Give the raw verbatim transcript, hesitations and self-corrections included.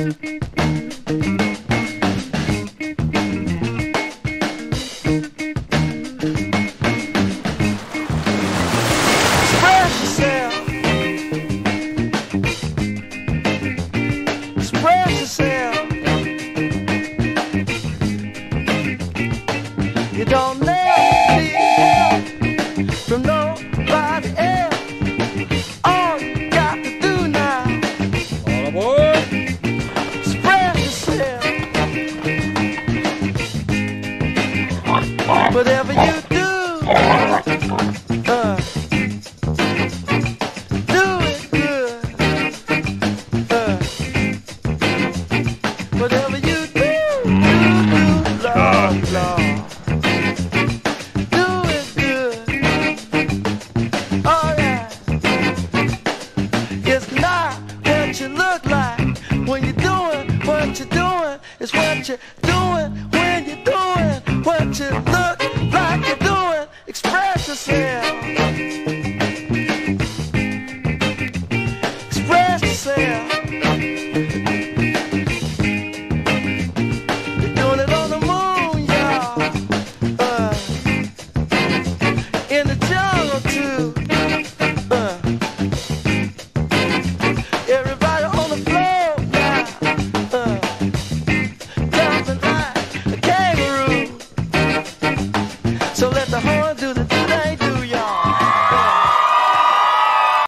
Express yourself. You don't need help from nobody else. All you got to do now, all aboard, express yourself. Whatever you do, uh, do it good. Uh, whatever you do, do, do, Lord, Lord. What you look like when you're doing what you're doing is what you're doing when you're doing what you look like you're doing. Express yourself. Express yourself.